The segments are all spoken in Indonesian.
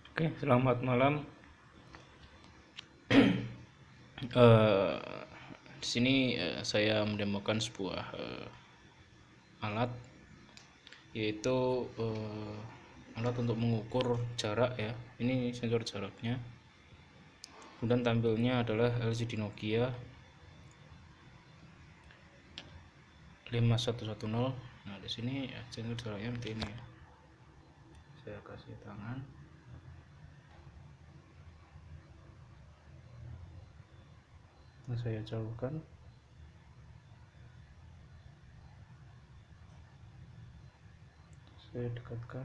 Oke, selamat malam. Eh, di sini saya mendemokan sebuah alat, yaitu alat untuk mengukur jarak ya. Ini sensor jaraknya. Kemudian tampilnya adalah LCD Nokia 5110. Nah, di sini sensor jaraknya seperti ini ya. Saya kasih tangan. Nah, saya jauhkan. Saya dekatkan.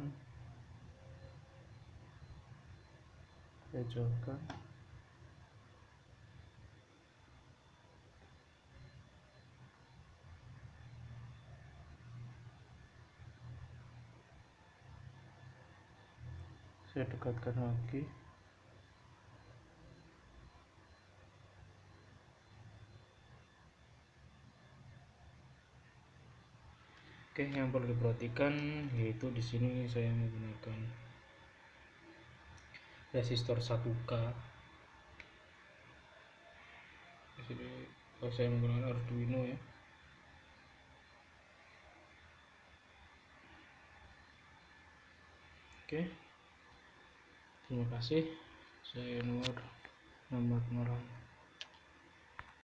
Saya jauhkan. Saya dekatkan lagi. Oke, yang perlu diperhatikan yaitu di sini saya menggunakan resistor 1K. Di sini saya menggunakan Arduino ya. Oke, terima kasih. Saya Nur, selamat malam.